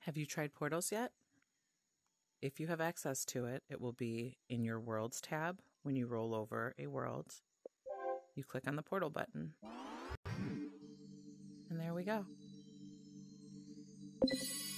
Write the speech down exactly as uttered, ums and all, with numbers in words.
Have you tried portals yet? If you have access to it, it will be in your Worlds tab. When you roll over a world, you click on the portal button. And there we go.